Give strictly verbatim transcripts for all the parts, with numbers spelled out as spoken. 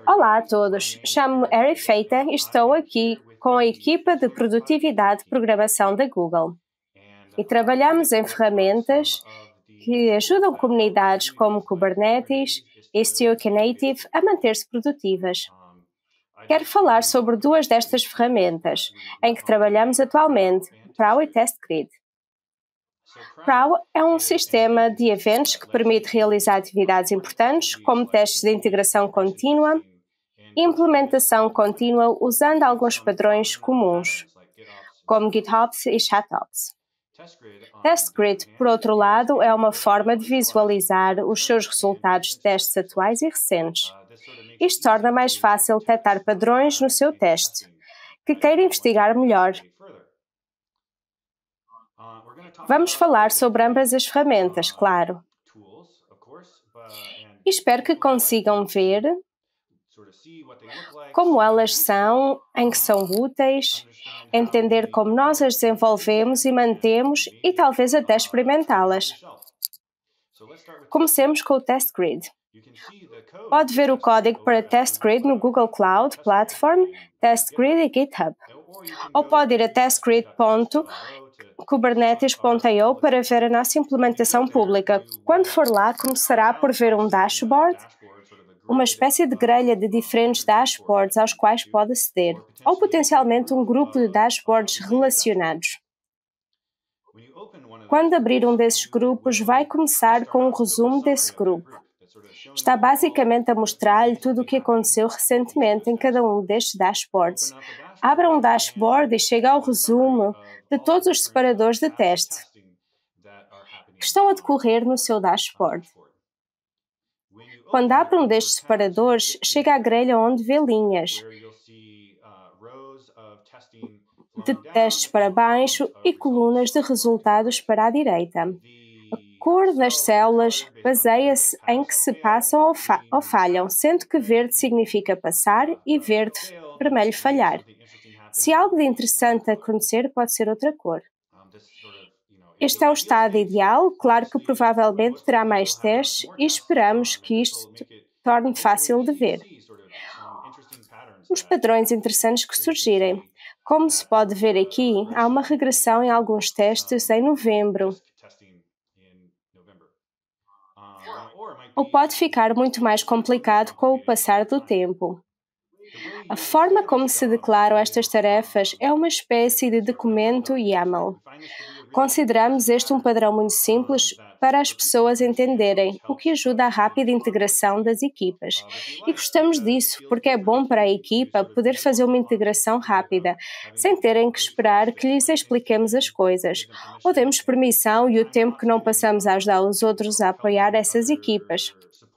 Olá a todos, chamo-me Eri Feita e estou aqui com a equipa de produtividade de programação da Google. E trabalhamos em ferramentas que ajudam comunidades como Kubernetes e Istio Knative a manter-se produtivas. Quero falar sobre duas destas ferramentas em que trabalhamos atualmente, Prow e TestGrid. Prow é um sistema de eventos que permite realizar atividades importantes, como testes de integração contínua e implementação contínua usando alguns padrões comuns, como GitOps e ShatOps. TestGrid, por outro lado, é uma forma de visualizar os seus resultados de testes atuais e recentes. Isto torna mais fácil detectar padrões no seu teste, que queira investigar melhor. Vamos falar sobre ambas as ferramentas, claro. E espero que consigam ver como elas são, em que são úteis, entender como nós as desenvolvemos e mantemos e talvez até experimentá-las. Comecemos com o TestGrid. Pode ver o código para TestGrid no Google Cloud Platform, TestGrid e GitHub. Ou pode ir a testgrid ponto kubernetes ponto i o para ver a nossa implementação pública. Quando for lá, começará por ver um dashboard, uma espécie de grelha de diferentes dashboards aos quais pode aceder, ou potencialmente um grupo de dashboards relacionados. Quando abrir um desses grupos, vai começar com um resumo desse grupo. Está basicamente a mostrar-lhe tudo o que aconteceu recentemente em cada um destes dashboards. Abra um dashboard e chega ao resumo de todos os separadores de teste que estão a decorrer no seu dashboard. Quando abre um destes separadores, chega à grelha onde vê linhas de testes para baixo e colunas de resultados para a direita. A cor das células baseia-se em que se passam ou, fa ou falham, sendo que verde significa passar e verde vermelho falhar. Se algo de interessante acontecer, pode ser outra cor. Este é o estado ideal, claro que provavelmente terá mais testes e esperamos que isto torne fácil de ver. Os padrões interessantes que surgirem. Como se pode ver aqui, há uma regressão em alguns testes em novembro. Ou pode ficar muito mais complicado com o passar do tempo. A forma como se declaram estas tarefas é uma espécie de documento YAML. Consideramos este um padrão muito simples para as pessoas entenderem, o que ajuda à rápida integração das equipas. E gostamos disso, porque é bom para a equipa poder fazer uma integração rápida, sem terem que esperar que lhes expliquemos as coisas, ou demos permissão e o tempo que não passamos a ajudar os outros a apoiar essas equipas.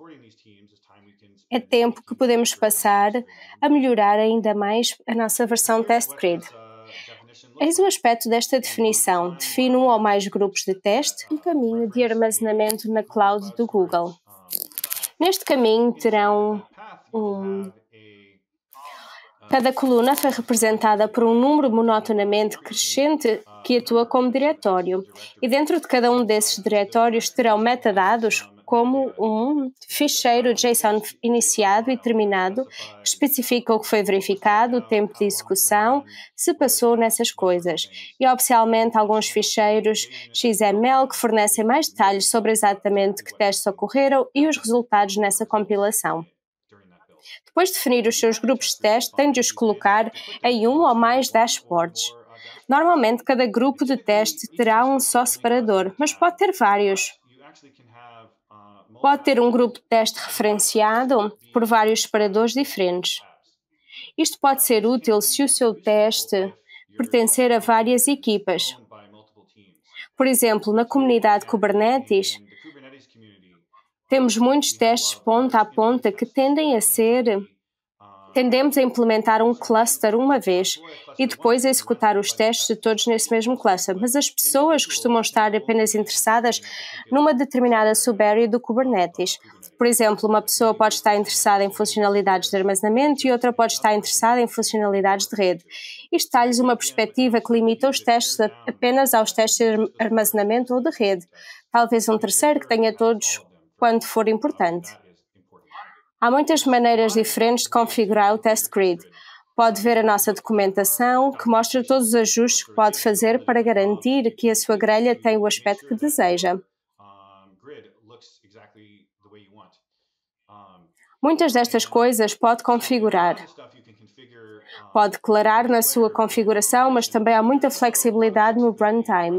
É tempo que podemos passar a melhorar ainda mais a nossa versão TestGrid. Eis o aspecto desta definição. Define um ou mais grupos de teste e um caminho de armazenamento na cloud do Google. Neste caminho terão um... Cada coluna foi representada por um número monotonamente crescente que atua como diretório. E dentro de cada um desses diretórios terão metadados como um ficheiro JSON iniciado e terminado, que especifica o que foi verificado, o tempo de execução, se passou nessas coisas, e opcionalmente alguns ficheiros X M L que fornecem mais detalhes sobre exatamente que testes ocorreram e os resultados nessa compilação. Depois de definir os seus grupos de teste, tem de os colocar em um ou mais dashboards. Normalmente, cada grupo de teste terá um só separador, mas pode ter vários. Pode ter um grupo de teste referenciado por vários separadores diferentes. Isto pode ser útil se o seu teste pertencer a várias equipas. Por exemplo, na comunidade Kubernetes, temos muitos testes ponta a ponta que tendem a ser... Tendemos a implementar um cluster uma vez e depois a executar os testes de todos nesse mesmo cluster, mas as pessoas costumam estar apenas interessadas numa determinada subárea do Kubernetes. Por exemplo, uma pessoa pode estar interessada em funcionalidades de armazenamento e outra pode estar interessada em funcionalidades de rede. Isto dá-lhes uma perspectiva que limita os testes apenas aos testes de armazenamento ou de rede. Talvez um terceiro que tenha todos quando for importante. Há muitas maneiras diferentes de configurar o Test Grid. Pode ver a nossa documentação, que mostra todos os ajustes que pode fazer para garantir que a sua grelha tem o aspecto que deseja. Muitas destas coisas pode configurar. Pode declarar na sua configuração, mas também há muita flexibilidade no runtime.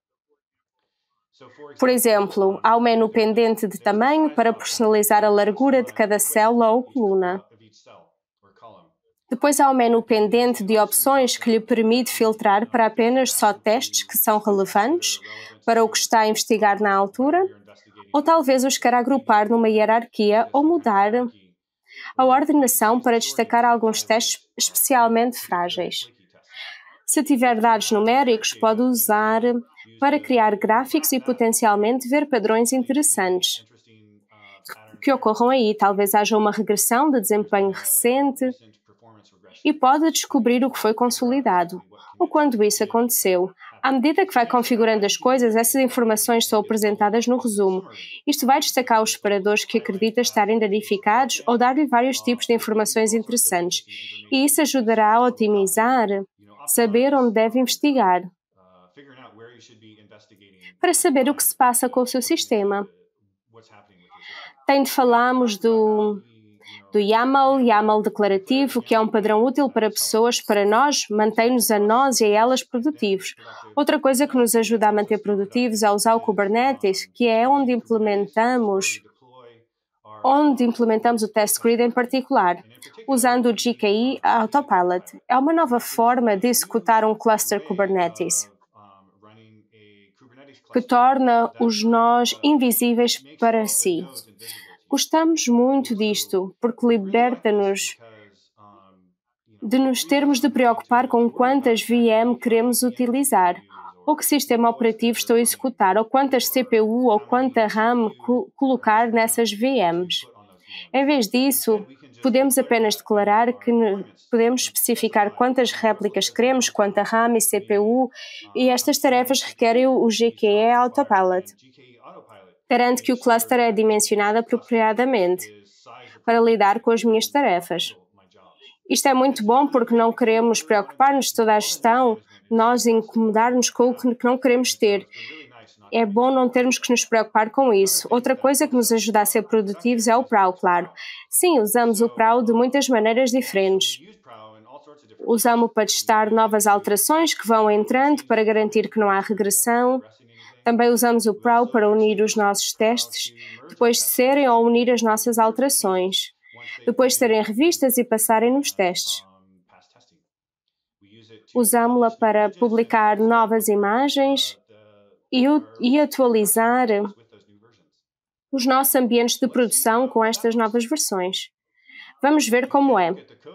Por exemplo, há o menu pendente de tamanho para personalizar a largura de cada célula ou coluna. Depois há o menu pendente de opções que lhe permite filtrar para apenas só testes que são relevantes para o que está a investigar na altura, ou talvez os queira agrupar numa hierarquia ou mudar a ordenação para destacar alguns testes especialmente frágeis. Se tiver dados numéricos, pode usar para criar gráficos e potencialmente ver padrões interessantes que ocorram aí. Talvez haja uma regressão de desempenho recente e pode descobrir o que foi consolidado, ou quando isso aconteceu. À medida que vai configurando as coisas, essas informações são apresentadas no resumo. Isto vai destacar os separadores que acredita estarem danificados ou dar-lhe vários tipos de informações interessantes. E isso ajudará a otimizar, saber onde deve investigar, para saber o que se passa com o seu sistema. Tem de falarmos do... do YAML, YAML declarativo, que é um padrão útil para pessoas, para nós, mantém-nos a nós e a elas produtivos. Outra coisa que nos ajuda a manter produtivos é usar o Kubernetes, que é onde implementamos, onde implementamos o Test Grid em particular, usando o G K E Autopilot. É uma nova forma de executar um cluster Kubernetes, que torna os nós invisíveis para si. Gostamos muito disto, porque liberta-nos de nos termos de preocupar com quantas V M queremos utilizar, ou que sistema operativo estou a executar, ou quantas C P U ou quanta RAM co colocar nessas V Ms. Em vez disso, podemos apenas declarar que podemos especificar quantas réplicas queremos, quanta RAM e C P U, e estas tarefas requerem o G K E Autopilot. Garante que o cluster é dimensionado apropriadamente para lidar com as minhas tarefas. Isto é muito bom porque não queremos preocupar-nos de toda a gestão, nós incomodar-nos com o que não queremos ter. É bom não termos que nos preocupar com isso. Outra coisa que nos ajuda a ser produtivos é o P R A W, claro. Sim, usamos o P R A W de muitas maneiras diferentes. Usamos-o para testar novas alterações que vão entrando para garantir que não há regressão. Também usamos o P R A W para unir os nossos testes, depois de serem ou unir as nossas alterações, depois de serem revistas e passarem nos testes. Usamos-la para publicar novas imagens e, e atualizar os nossos ambientes de produção com estas novas versões. Vamos ver como é.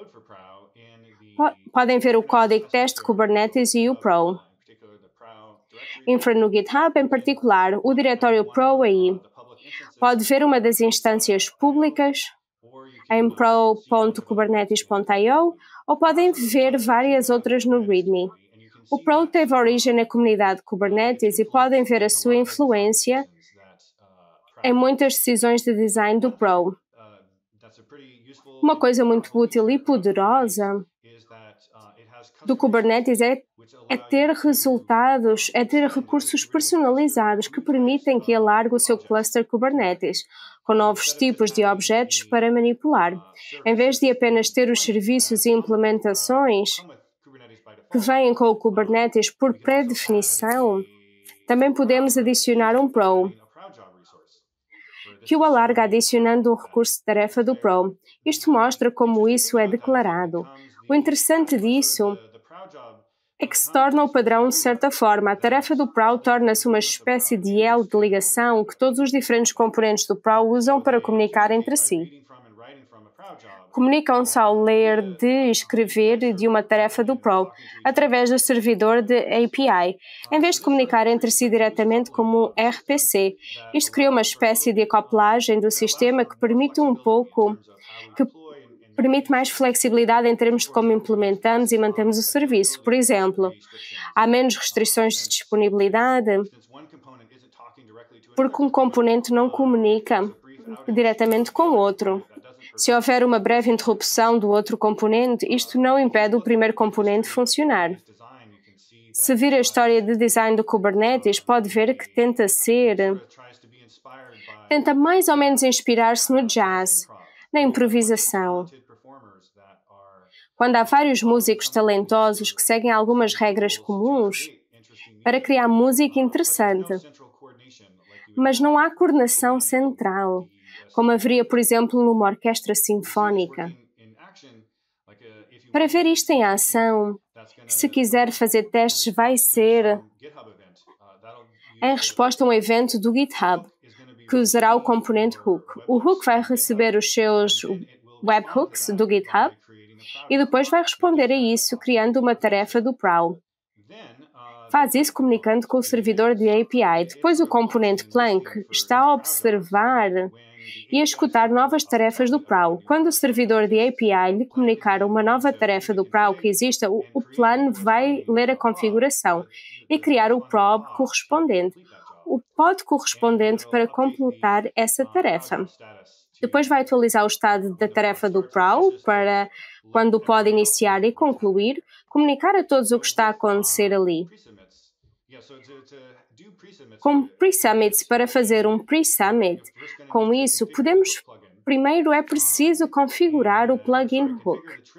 Podem ver o código teste Kubernetes e o P R A W. Infra no GitHub, em particular, o diretório P R A W aí. Pode ver uma das instâncias públicas em pro ponto kubernetes ponto i o ou podem ver várias outras no README. O P R A W teve origem na comunidade Kubernetes e podem ver a sua influência em muitas decisões de design do P R A W. Uma coisa muito útil e poderosa do Kubernetes é, é ter resultados, é ter recursos personalizados que permitem que alargue o seu cluster Kubernetes, com novos tipos de objetos para manipular. Em vez de apenas ter os serviços e implementações que vêm com o Kubernetes por pré-definição, também podemos adicionar um P R A W, que o alarga adicionando um recurso de tarefa do P R A W. Isto mostra como isso é declarado. O interessante disso é que se torna o padrão de certa forma. A tarefa do P R A W torna-se uma espécie de elo de ligação que todos os diferentes componentes do P R A W usam para comunicar entre si. Comunicam-se ao ler de escrever de uma tarefa do P R A W através do servidor de A P I, em vez de comunicar entre si diretamente como um R P C. Isto cria uma espécie de acoplagem do sistema que permite um pouco que permite mais flexibilidade em termos de como implementamos e mantemos o serviço. Por exemplo, há menos restrições de disponibilidade porque um componente não comunica diretamente com o outro. Se houver uma breve interrupção do outro componente, isto não impede o primeiro componente funcionar. Se vir a história de design do Kubernetes, pode ver que tenta ser, tenta mais ou menos inspirar-se no jazz, na improvisação. Quando há vários músicos talentosos que seguem algumas regras comuns para criar música interessante, mas não há coordenação central, como haveria, por exemplo, numa orquestra sinfónica. Para ver isto em ação, se quiser fazer testes, vai ser em resposta a um evento do GitHub, que usará o componente hook. O hook vai receber os seus webhooks do GitHub e depois vai responder a isso criando uma tarefa do prow. Faz isso comunicando com o servidor de A P I. Depois o componente Plank está a observar e a escutar novas tarefas do prow. Quando o servidor de A P I lhe comunicar uma nova tarefa do prow que exista, o, o plan vai ler a configuração e criar o prob correspondente, o pod correspondente para completar essa tarefa. Depois vai atualizar o estado da tarefa do prow para, quando o pod iniciar e concluir, comunicar a todos o que está a acontecer ali. Com pre-summits, para fazer um pre-summit, com isso, podemos, primeiro é preciso configurar o plugin hook.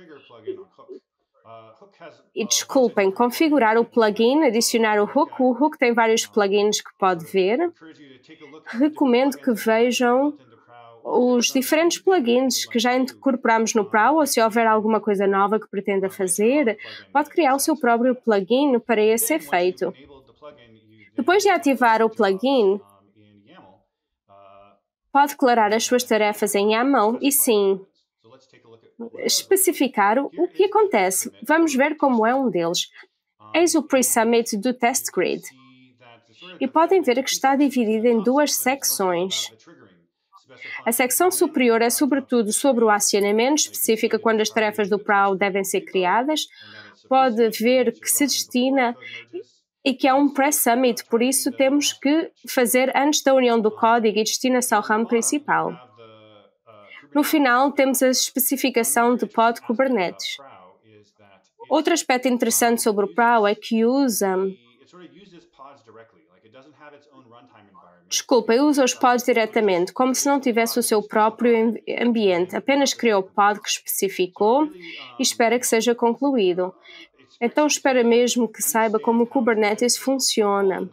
E desculpem, configurar o plugin, adicionar o hook. O hook tem vários plugins que pode ver. Recomendo que vejam os diferentes plugins que já incorporamos no prow, ou se houver alguma coisa nova que pretenda fazer, pode criar o seu próprio plugin para esse efeito. Depois de ativar o plugin, pode declarar as suas tarefas em YAML e sim, especificar o que acontece. Vamos ver como é um deles. Eis o pre-summit do test grid. E podem ver que está dividido em duas secções. A secção superior é sobretudo sobre o acionamento, específica quando as tarefas do prow devem ser criadas. Pode ver que se destina e que é um pre-summit, por isso temos que fazer antes da união do código e destinação RAM principal. No final, temos a especificação de pod Kubernetes. Outro aspecto interessante sobre o prow é que usa... Desculpa, usa os pods diretamente, como se não tivesse o seu próprio ambiente. Apenas criou o pod que especificou e espera que seja concluído. Então espera mesmo que saiba como o Kubernetes funciona.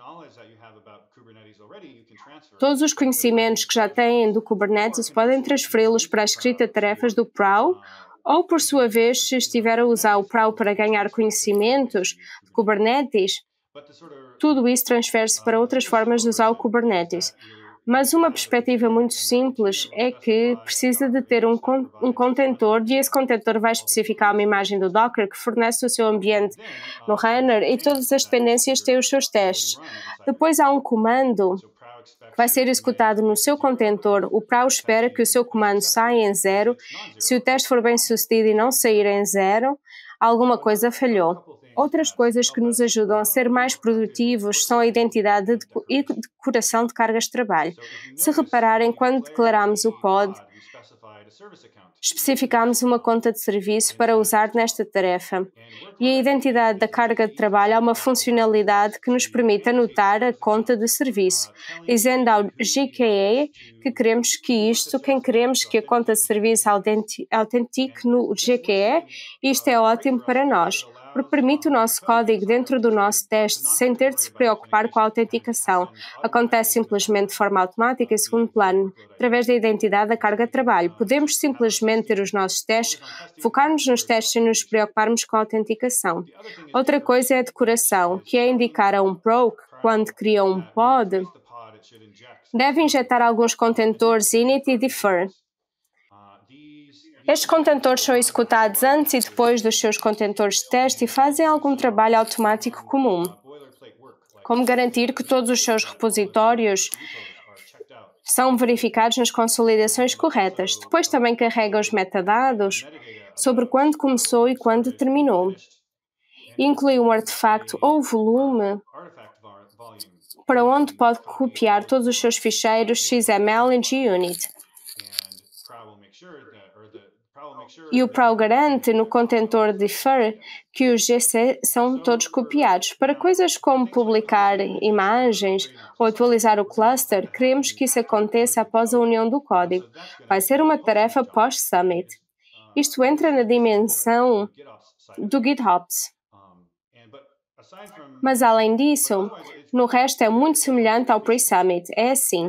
Todos os conhecimentos que já têm do Kubernetes podem transferi-los para a escrita de tarefas do prow, ou por sua vez, se estiver a usar o prow para ganhar conhecimentos de Kubernetes, tudo isso transfere-se para outras formas de usar o Kubernetes. Mas uma perspectiva muito simples é que precisa de ter um, con um contentor e esse contentor vai especificar uma imagem do Docker que fornece o seu ambiente no runner e todas as dependências têm os seus testes. Depois há um comando que vai ser executado no seu contentor. O prow espera que o seu comando saia em zero. Se o teste for bem sucedido e não sair em zero, alguma coisa falhou. Outras coisas que nos ajudam a ser mais produtivos são a identidade e decoração de cargas de trabalho. Se repararem, quando declaramos o pod, especificamos uma conta de serviço para usar nesta tarefa. E a identidade da carga de trabalho é uma funcionalidade que nos permite anotar a conta de serviço, dizendo ao G K A que queremos que isto, quem queremos que a conta de serviço autentique no G K A, e isto é ótimo para nós, porque permite o nosso código dentro do nosso teste sem ter de se preocupar com a autenticação. Acontece simplesmente de forma automática e segundo plano, através da identidade da carga de trabalho. Podemos simplesmente ter os nossos testes, focar-nos nos testes sem nos preocuparmos com a autenticação. Outra coisa é a decoração, que é indicar a um prow que quando cria um pod, deve injetar alguns contentores init e defer. Estes contentores são executados antes e depois dos seus contentores de teste e fazem algum trabalho automático comum, como garantir que todos os seus repositórios são verificados nas consolidações corretas. Depois também carrega os metadados sobre quando começou e quando terminou. Inclui um artefacto ou volume para onde pode copiar todos os seus ficheiros X M L em JUnit. E o Prow garante no contentor defer que os G C são todos copiados. Para coisas como publicar imagens ou atualizar o cluster, queremos que isso aconteça após a união do código. Vai ser uma tarefa pós-summit. Isto entra na dimensão do GitHub. Mas, além disso, no resto é muito semelhante ao pre-summit. É assim.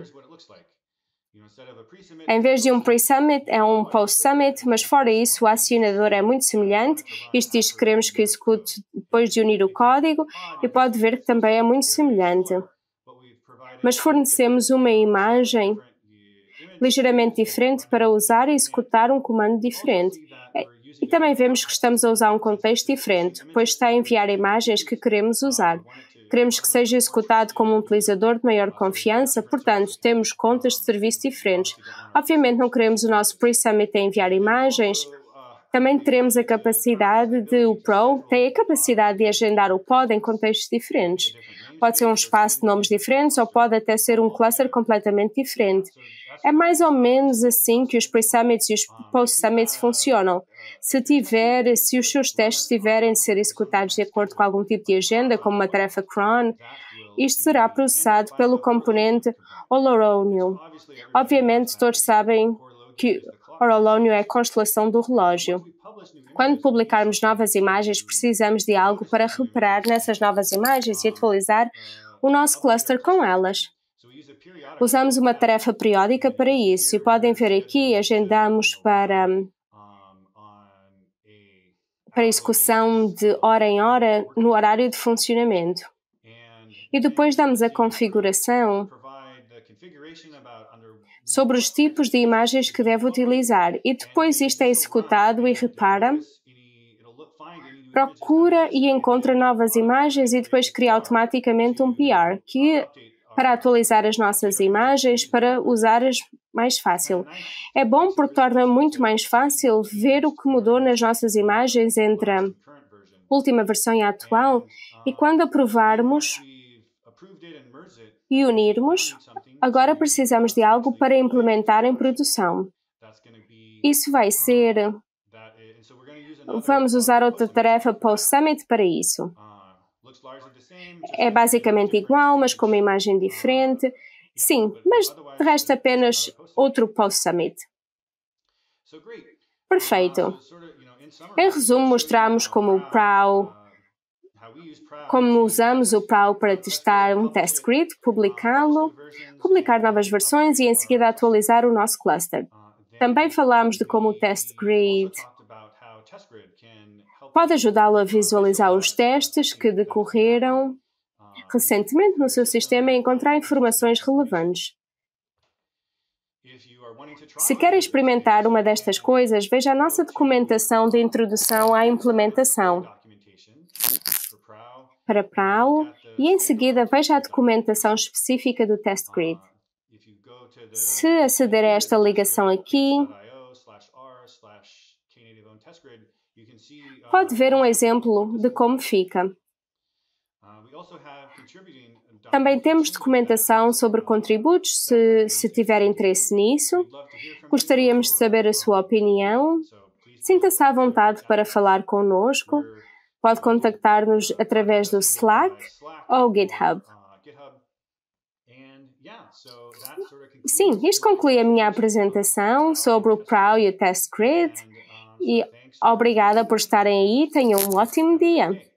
Em vez de um pre-summit, é um post-summit, mas fora isso, o acionador é muito semelhante. Isto diz que queremos que execute depois de unir o código e pode ver que também é muito semelhante. Mas fornecemos uma imagem ligeiramente diferente para usar e executar um comando diferente. E também vemos que estamos a usar um contexto diferente, pois está a enviar imagens que queremos usar. Queremos que seja executado como um utilizador de maior confiança, portanto, temos contas de serviço diferentes. Obviamente, não queremos o nosso pre-summit a enviar imagens. Também teremos a capacidade de, o Pro tem a capacidade de agendar o pod em contextos diferentes. Pode ser um espaço de nomes diferentes ou pode até ser um cluster completamente diferente. É mais ou menos assim que os pre-summits e os post-summits funcionam. Se, tiver, se os seus testes tiverem de ser executados de acordo com algum tipo de agenda, como uma tarefa cron, isto será processado pelo componente Oloronium. Obviamente, todos sabem que Oloronium é a constelação do relógio. Quando publicarmos novas imagens, precisamos de algo para reparar nessas novas imagens e atualizar o nosso cluster com elas. Usamos uma tarefa periódica para isso e podem ver aqui, agendamos para, para execução de hora em hora no horário de funcionamento. E depois damos a configuração sobre os tipos de imagens que deve utilizar e depois isto é executado e repara, procura e encontra novas imagens e depois cria automaticamente um P R que para atualizar as nossas imagens, para usar-as mais fácil. É bom porque torna muito mais fácil ver o que mudou nas nossas imagens entre a última versão e a atual e quando aprovarmos e unirmos, agora precisamos de algo para implementar em produção. Isso vai ser... Vamos usar outra tarefa post-summit para isso. É basicamente igual, mas com uma imagem diferente. Sim, mas de resto apenas outro post-summit. Perfeito. Em resumo, mostramos como o Prow, como usamos o Prow para testar um test grid, publicá-lo, publicar novas versões e em seguida atualizar o nosso cluster. Também falamos de como o test grid pode ajudá-lo a visualizar os testes que decorreram recentemente no seu sistema e encontrar informações relevantes. Se quer experimentar uma destas coisas, veja a nossa documentação de introdução à implementação para Prow e em seguida veja a documentação específica do test grid. Se aceder a esta ligação aqui, pode ver um exemplo de como fica. Também temos documentação sobre contributos, se, se tiver interesse nisso. Gostaríamos de saber a sua opinião. Sinta-se à vontade para falar conosco. Pode contactar-nos através do Slack ou GitHub. Sim, isto conclui a minha apresentação sobre o Prow e o Test Grid. E obrigada por estarem aí. Tenham um ótimo dia.